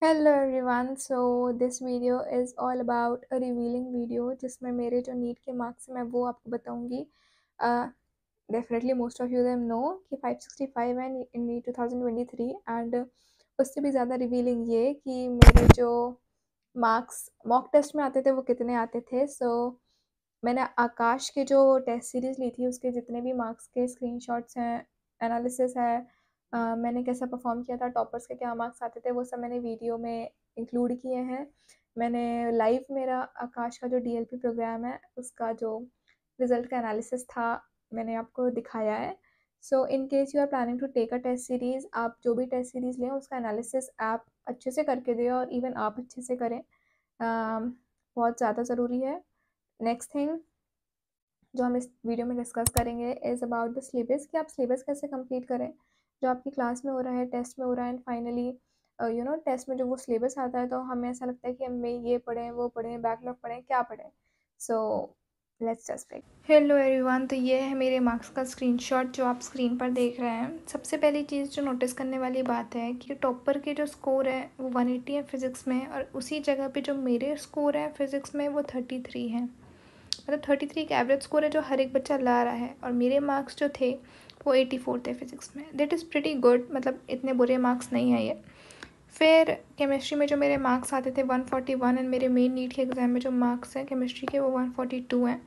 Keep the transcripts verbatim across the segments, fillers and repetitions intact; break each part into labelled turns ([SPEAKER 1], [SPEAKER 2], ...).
[SPEAKER 1] Hello everyone. So this video is all about a revealing video जिसमें मेरे जो NEET के मार्क्स हैं मैं वो आपको बताऊंगी। Definitely most of you them know कि फाइव सिक्सटी फाइव है in NEET two thousand twenty three and उससे भी ज़्यादा रिवीलिंग ये कि मेरे जो मार्क्स मॉक टेस्ट में आते थे वो कितने आते थे। सो so, मैंने आकाश के जो टेस्ट सीरीज़ ली थी उसके जितने भी मार्क्स के स्क्रीनशॉट्स हैं, एनालिसिस है, अ, मैंने कैसा परफॉर्म किया था, टॉपर्स के क्या मार्क्स आते थे, वो सब मैंने वीडियो में इंक्लूड किए हैं। मैंने लाइव मेरा आकाश का जो डीएलपी प्रोग्राम है उसका जो रिज़ल्ट का एनालिसिस था मैंने आपको दिखाया है। So in case you are planning to take a test series, आप जो भी टेस्ट सीरीज़ लें उसका एनालिसिस आप अच्छे से करके दें और इवन आप अच्छे से करें, अम, बहुत ज़्यादा ज़रूरी है। नेक्स्ट थिंग जो हम इस वीडियो में डिस्कस करेंगे इज़ अबाउट द सिलेबस, कि आप सिलेबस कैसे कंप्लीट करें जो आपकी क्लास में हो रहा है, टेस्ट में हो रहा है, and finally you know test में जो वो सिलेबस आता है तो हमें ऐसा लगता है कि हमें ये पढ़ें वो पढ़ें बैकलॉग पढ़ें क्या पढ़ें। So let's just begin. Hello everyone, तो ये है मेरे मार्क्स का स्क्रीनशॉट जो आप स्क्रीन पर देख रहे हैं। सबसे पहली चीज़ जो नोटिस करने वाली बात है कि टॉपर के जो स्कोर है वो वन एटी है फिज़िक्स में, और उसी जगह पे जो मेरे स्कोर है फिज़िक्स में वो थर्टी थ्री हैं। मतलब थर्टी थ्री एक एवरेज स्कोर है जो हर एक बच्चा ला रहा है, और मेरे मार्क्स जो थे वो एटी फोर थे फिज़िक्स में। दैट इज़ प्रिटी गुड, मतलब इतने बुरे मार्क्स नहीं हैं ये। फिर केमिस्ट्री में जो मेरे मार्क्स आते थे वन फोर्टी वन, एंड मेरे मेन नीट के एग्ज़ाम में जो मार्क्स हैं केमिस्ट्री के वो वन फोर्टी टू हैं।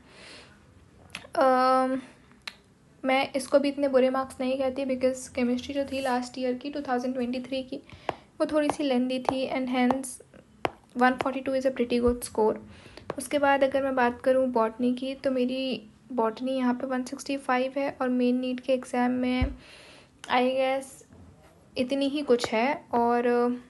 [SPEAKER 1] अम, मैं इसको भी इतने बुरे मार्क्स नहीं कहती बिकॉज केमिस्ट्री जो थी लास्ट ईयर की टू थाउजेंड ट्वेंटी थ्री की वो थोड़ी सी लेंदी थी, and hence one forty two is a pretty good score. उसके बाद अगर मैं बात करूँ बॉटनी की, तो मेरी बॉटनी यहाँ पे वन सिक्सटी फाइव है, और मेन नीट के एग्ज़ाम में आई गेस इतनी ही कुछ है। और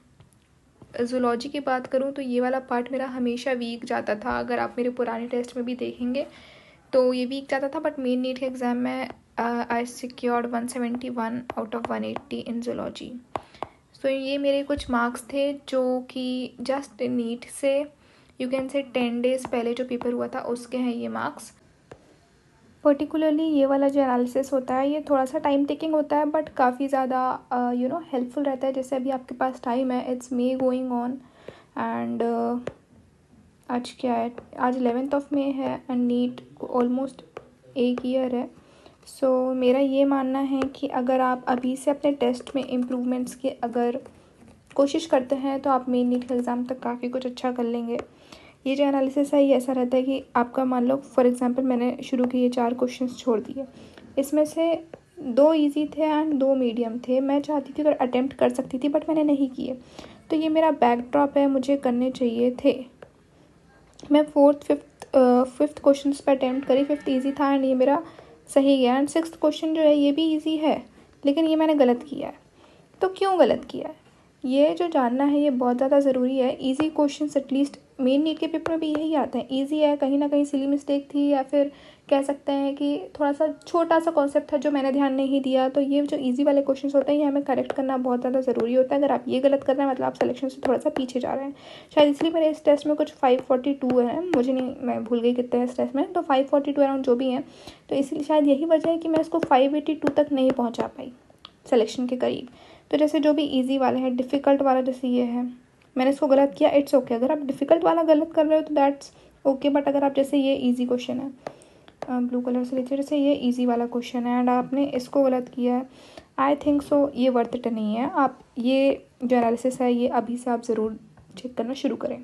[SPEAKER 1] जूलॉजी की बात करूँ तो ये वाला पार्ट मेरा हमेशा वीक जाता था, अगर आप मेरे पुराने टेस्ट में भी देखेंगे तो ये वीक जाता था, बट मेन नीट के एग्ज़ाम में I secured one seventy one out of one eighty in zoology. So ये मेरे कुछ मार्क्स थे जो कि जस्ट नीट से you can say ten days पहले जो पेपर हुआ था उसके हैं ये मार्क्स। पर्टिकुलरली ये वाला जो एनालिसिस होता है ये थोड़ा सा टाइम टेकिंग होता है, बट काफ़ी ज़्यादा यू नो हेल्पफुल रहता है। जैसे अभी आपके पास टाइम है, it's May going on, and आज क्या है, आज इलेवेंथ ऑफ मे है, एंड नीट ऑलमोस्ट एक ईयर है। सो so, मेरा ये मानना है कि अगर आप अभी से अपने टेस्ट में इम्प्रूवमेंट्स की अगर कोशिश करते हैं तो आप मेन नीट के एग्ज़ाम तक काफ़ी कुछ अच्छा कर लेंगे। ये जो एनालिसिस है ये ऐसा रहता है कि आपका मान लो फॉर एग्जांपल मैंने शुरू के ये चार क्वेश्चंस छोड़ दिए, इसमें से दो इजी थे एंड दो मीडियम थे। मैं चाहती थी अगर अटेम्प्ट कर सकती थी बट मैंने नहीं किए, तो ये मेरा बैकड्रॉप है, मुझे करने चाहिए थे। मैं फोर्थ फिफ्थ फिफ्थ क्वेश्चन पर अटैम्प्ट करी, फिफ्थ ईजी था एंड ये मेरा सही गया, एंड सिक्स्थ क्वेश्चन जो है ये भी ईजी है लेकिन ये मैंने गलत किया है। तो क्यों गलत किया है ये जो जानना है ये बहुत ज़्यादा ज़रूरी है। Easy questions at least main NEET के पेपर में भी यही आते हैं, ईजी है, कहीं ना कहीं सिली मिस्टेक थी या फिर कह सकते हैं कि थोड़ा सा छोटा सा कॉन्सेप्ट था जो मैंने ध्यान नहीं दिया। तो ये जो ईजी वाले क्वेश्चंस होते हैं ये हमें करेक्ट करना बहुत ज़्यादा ज़रूरी होता है। अगर आप ये गलत कर रहे हैं मतलब आप सिलेक्शन से थोड़ा सा पीछे जा रहे हैं। शायद इसलिए मेरे इस टेस्ट में कुछ फाइव फोर्टी टू है, मुझे नहीं, मैं भूल गई कितने हैं इस टेस्ट में, तो फाइव फोर्टी टू अराउंड जो भी हैं, तो इसलिए शायद यही वजह है कि मैं इसको फाइव एटी टू तक नहीं पहुँचा पाई सिलेक्शन के करीब। तो जैसे जो भी इजी वाले हैं, डिफ़िकल्ट वाला जैसे ये है, मैंने इसको गलत किया, इट्स ओके। अगर आप डिफ़िकल्ट वाला गलत कर रहे हो तो दैट्स ओके, बट अगर आप जैसे ये इजी क्वेश्चन है, ब्लू कलर से लीजिए, जैसे ये इजी वाला क्वेश्चन है एंड आपने इसको गलत किया है, आई थिंक सो ये वर्थ इट नहीं है। आप ये जो एनालिसिस है ये अभी से आप ज़रूर चेक करना शुरू करें।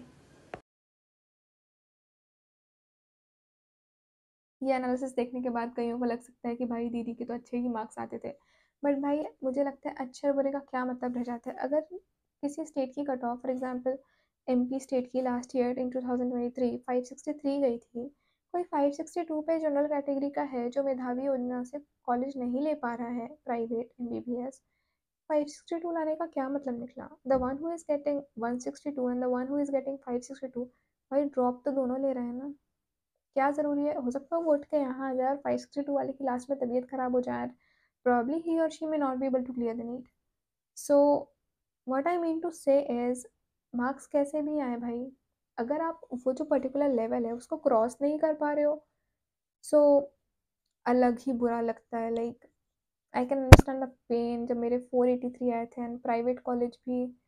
[SPEAKER 1] ये एनालिसिस देखने के बाद कईयों को लग सकता है कि भाई दीदी के तो अच्छे ही मार्क्स आते थे, बट भाई मुझे लगता है अच्छे और बुरे का क्या मतलब रह जाता है। अगर किसी स्टेट की cut off for example MP state की last year in two thousand twenty three five sixty three गई थी, कोई फाइव सिक्सटी टू पे जनरल कैटेगरी का है जो मेधावी योजना से कॉलेज नहीं ले पा रहा है private M B B S, five sixty two लाने का क्या मतलब निकला। The one who is getting one sixty two and the one who is getting five sixty two, भाई ड्रॉप तो दोनों ले रहे हैं ना। क्या ज़रूरी है, हो सकता है वो उठ के यहाँ आ जाए और फाइव सिक्सटी टू वाले की लास्ट में तबीयत ख़राब हो जाए, प्रॉब्ली ही और she may not be able to clear the NEET. So what I mean to say is marks कैसे भी आए भाई, अगर आप वो जो पर्टिकुलर लेवल है उसको क्रॉस नहीं कर पा रहे हो, सो so, अलग ही बुरा लगता है। Like I can understand the pain जब मेरे फोर एटी थ्री आए थे एंड प्राइवेट कॉलेज भी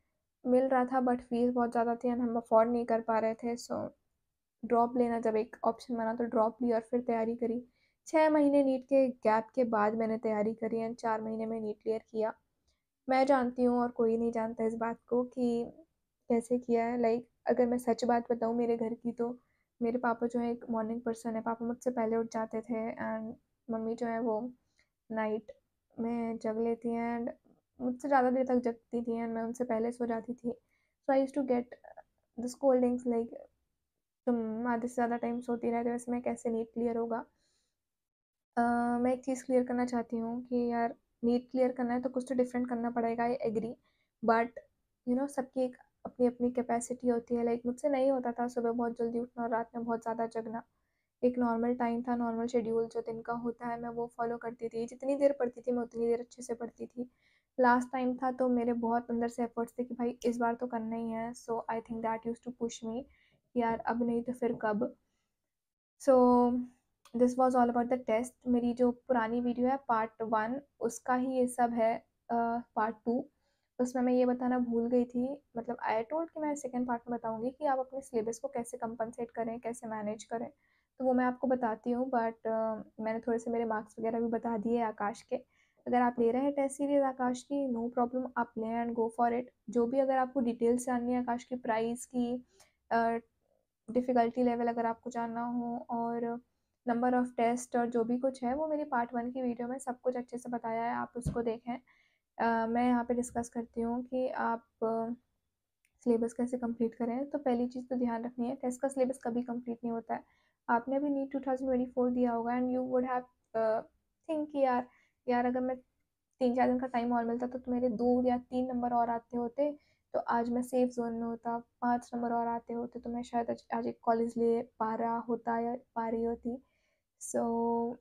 [SPEAKER 1] मिल रहा था बट फीस बहुत ज़्यादा थी एंड हम अफोर्ड नहीं कर पा रहे थे। सो ड्रॉप लेना जब एक ऑप्शन बना तो ड्रॉप ली और फिर तैयारी करी। छः महीने नीट के गैप के बाद मैंने तैयारी करी एंड चार महीने में नीट क्लियर किया। मैं जानती हूँ और कोई नहीं जानता इस बात को कि कैसे किया है। लाइक अगर मैं सच बात बताऊँ मेरे घर की, तो मेरे पापा जो है एक मॉर्निंग पर्सन है। पापा मुझसे पहले उठ जाते थे एंड मम्मी जो है वो नाइट में जग लेती हैं एंड मुझसे ज़्यादा देर तक जगती थी एंड मैं उनसे पहले सो जाती थी। So I use to get the scoldings like तुम आधे से ज़्यादा टाइम सोती रहते हो, इसमें कैसे नीट क्लियर होगा। अ, मैं एक चीज़ क्लियर करना चाहती हूँ कि यार नीट क्लियर करना है तो कुछ तो डिफरेंट करना पड़ेगा, I agree. But you know सबकी एक अपनी अपनी कैपेसिटी होती है। लाइक मुझसे नहीं होता था सुबह बहुत जल्दी उठना और रात में बहुत ज़्यादा जगना। एक नॉर्मल टाइम था, नॉर्मल शेड्यूल जो दिन का होता है मैं वो फॉलो करती थी। जितनी देर पढ़ती थी मैं उतनी देर अच्छे से पढ़ती थी। लास्ट टाइम था तो मेरे बहुत अंदर से एफर्ट्स थे कि भाई इस बार तो करना ही है। So I think that use to push me यार अब नहीं तो फिर कब। So this was all about the test. मेरी जो पुरानी वीडियो है पार्ट वन उसका ही ये सब है। पार्ट टू उसमें मैं ये बताना भूल गई थी, मतलब आई टोल्ड कि मैं सेकेंड पार्ट में बताऊंगी कि आप अपने सिलेबस को कैसे कंपनसेट करें, कैसे मैनेज करें। तो वो मैं आपको बताती हूँ बट uh, मैंने थोड़े से मेरे मार्क्स वगैरह भी बता दिए आकाश के। अगर आप ले रहे हैं टेस्ट सीरीज आकाश की नो प्रॉब्लम, आप लें एंड गो फॉर इट। जो भी अगर आपको डिटेल्स जाननी है आकाश की, प्राइस की, डिफ़िकल्टी लेवल अगर आपको जानना हो और नंबर ऑफ़ टेस्ट और जो भी कुछ है वो मेरी पार्ट वन की वीडियो में सब कुछ अच्छे से बताया है, आप उसको देखें। अ, मैं यहाँ पे डिस्कस करती हूँ कि आप सिलेबस कैसे कंप्लीट करें। तो पहली चीज़ तो ध्यान रखनी है, टेस्ट का सिलेबस कभी कंप्लीट नहीं होता है। आपने अभी NEET two thousand twenty four दिया होगा and you would have think कि यार यार अगर मैं तीन चार दिन का टाइम और मिलता तो मेरे दो या तीन नंबर और आते होते तो आज मैं सेफ जोन में होता, पाँच नंबर और आते होते तो मैं शायद आज आज एक कॉलेज ले पा रहा होता या पा रही होती। सो so,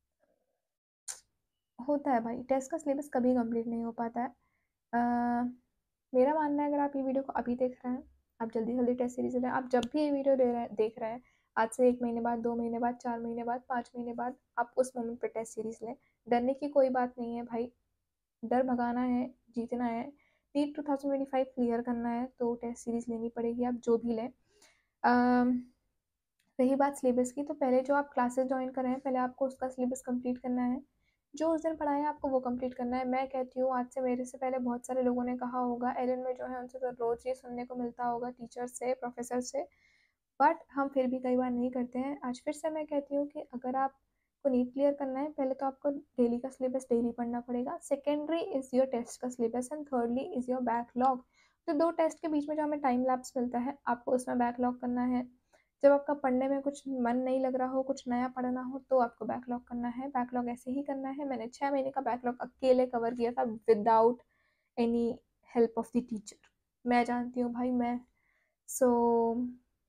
[SPEAKER 1] होता है भाई, टेस्ट का सिलेबस कभी कंप्लीट नहीं हो पाता है। अ, मेरा मानना है अगर आप ये वीडियो को अभी देख रहे हैं, आप जल्दी जल्दी टेस्ट सीरीज लें। आप जब भी ये वीडियो दे रहे हैं देख रहे हैं, आज से एक महीने बाद, दो महीने बाद, चार महीने बाद, पाँच महीने बाद, आप उस मोमेंट पे टेस्ट सीरीज लें। डरने की कोई बात नहीं है भाई, डर भगाना है, जीतना है। NEET two thousand twenty five clear करना है तो टेस्ट सीरीज लेनी पड़ेगी, आप जो भी लें। अम, रही बात सिलेबस की, तो पहले जो आप क्लासेस ज्वाइन कर रहे हैं पहले आपको उसका सिलेबस कंप्लीट करना है। जो उस दिन पढ़ाया है आपको वो कंप्लीट करना है। मैं कहती हूँ आज से मेरे से पहले बहुत सारे लोगों ने कहा होगा, एलन में जो है उनसे तो रोज़ ये सुनने को मिलता होगा टीचर से, प्रोफेसर से, बट हम फिर भी कई बार नहीं करते हैं। आज फिर से मैं कहती हूँ कि अगर आपको नीट क्लियर करना है पहले तो आपको डेली का सिलेबस डेली पढ़ना पड़ेगा। सेकेंडरी इज़ योर टेस्ट का syllabus and thirdly is your backlog. तो दो टेस्ट के बीच में जो हमें टाइम लैप्स मिलता है आपको उसमें बैकलॉग करना है। जब आपका पढ़ने में कुछ मन नहीं लग रहा हो, कुछ नया पढ़ना हो तो आपको बैकलॉग करना है। बैकलॉग ऐसे ही करना है। मैंने छः महीने का बैकलॉग अकेले कवर किया था without any help of the teacher. मैं जानती हूँ भाई मैं। सो so,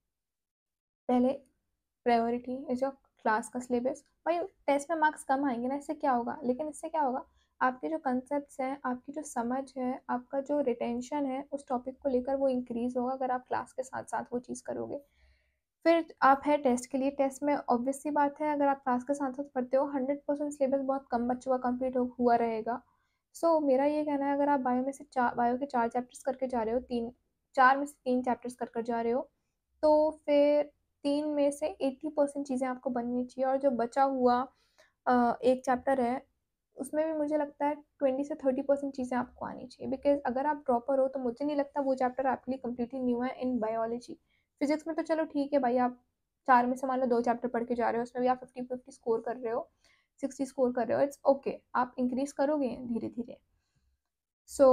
[SPEAKER 1] पहले प्रायोरिटी इज योर क्लास का सिलेबस। भाई टेस्ट में मार्क्स कम आएंगे ना, इससे क्या होगा, लेकिन इससे क्या होगा, आपके जो कंसेप्ट हैं, आपकी जो समझ है, आपका जो रिटेंशन है उस टॉपिक को लेकर वो इंक्रीज़ होगा अगर आप क्लास के साथ साथ वो चीज़ करोगे। फिर आप है टेस्ट के लिए, टेस्ट में ऑब्वियस सी बात है अगर आप क्लास के साथ साथ पढ़ते हो हंड्रेड परसेंट सिलेबस बहुत कम बच्चों का कंप्लीट हुआ रहेगा। सो so, मेरा ये कहना है अगर आप बायो में से चार बायो के चार चैप्टर्स करके जा रहे हो, तीन चार में से तीन चैप्टर्स कर कर जा रहे हो तो फिर तीन में से अस्सी परसेंट चीज़ें आपको बननी चाहिए और जो बचा हुआ अ, एक चैप्टर है उसमें भी मुझे लगता है बीस से तीस परसेंट चीज़ें आपको आनी चाहिए। बिकॉज अगर आप ड्रॉपर हो तो मुझे नहीं लगता वो चैप्टर आपके लिए कम्प्लीटली न्यू है। इन बायोलॉजी, फिजिक्स में तो चलो ठीक है भाई, आप चार में से मान लो दो चैप्टर पढ़ के जा रहे हो, उसमें भी आप फिफ्टी फिफ्टी स्कोर कर रहे हो, सिक्सटी स्कोर कर रहे हो, इट्स ओके okay, आप इंक्रीज करोगे धीरे धीरे। सो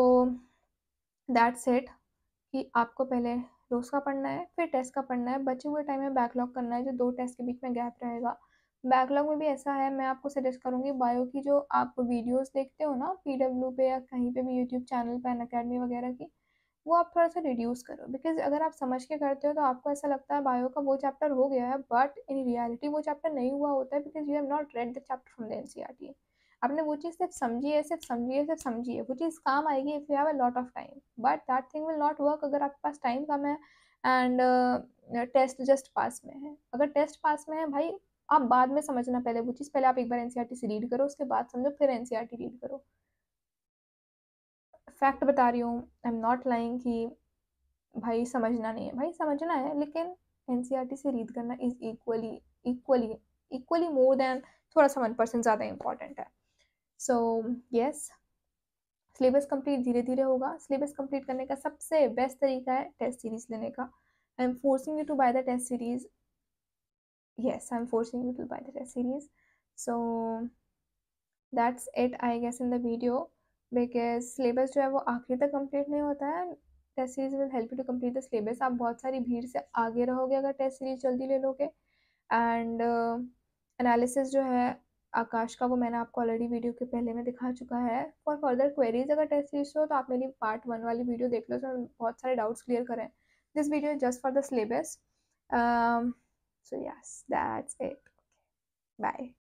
[SPEAKER 1] दैट्स इट कि आपको पहले रोज़ का पढ़ना है फिर टेस्ट का पढ़ना है, बचे हुए टाइम में बैकलॉग करना है जो दो टेस्ट के बीच में गैप रहेगा। बैकलॉग में भी ऐसा है, मैं आपको सजेस्ट करूँगी बायो की जो आप वीडियोस देखते हो ना पी डब्ल्यू पे या कहीं पे भी यूट्यूब चैनल पे अनअकैडमी वगैरह की, वो आप थोड़ा सा रिड्यूस करो। बिकॉज अगर आप समझ के करते हो तो आपको ऐसा लगता है बायो का वो चैप्टर हो गया है, बट इन रियलिटी वो चैप्टर नहीं हुआ होता है because you have not read the chapter from the N C R T. आपने वो चीज़ सिर्फ समझी है, सिर्फ समझी है, सिर्फ समझी है, वो चीज़ काम आएगी if you have a lot of time, but that thing will not work अगर आपके पास टाइम कम है एंड टेस्ट जस्ट पास में है। अगर टेस्ट पास में है भाई, आप बाद में समझना पहले वो चीज़, पहले आप एक बार एन सी आर टी से रीड करो उसके बाद समझो, फिर N C R T read करो। फैक्ट बता रही हूँ, आई एम नॉट लाइंग कि भाई समझना नहीं है, भाई समझना है, लेकिन एनसीईआरटी से रीड करना is equally equally equally more than थोड़ा सा वन परसेंट ज़्यादा इंपॉर्टेंट है। सो यस, सिलेबस कंप्लीट धीरे धीरे होगा। सिलेबस कंप्लीट करने का सबसे बेस्ट तरीका है टेस्ट सीरीज लेने का। I am forcing you to buy the test series. yes, I'm forcing you to buy the test series. So that's it I guess in the video, because syllabus जो है वो आखिरी तक complete नहीं होता है। Test series will help you to complete the syllabus. आप बहुत सारी भीड़ से आगे रहोगे अगर टेस्ट सीरीज जल्दी ले लोगे। एंड एनालिसिस जो है आकाश का, वो मैंने आपको ऑलरेडी वीडियो के पहले में दिखा चुका है। फॉर फर्दर क्वेरीज अगर टेस्ट सीरीज हो तो आप मेरी पार्ट वन वाली वीडियो देख लो, उसमें बहुत सारे डाउट्स क्लियर करें। This video is just for the syllabus. So yes, that's it. Bye.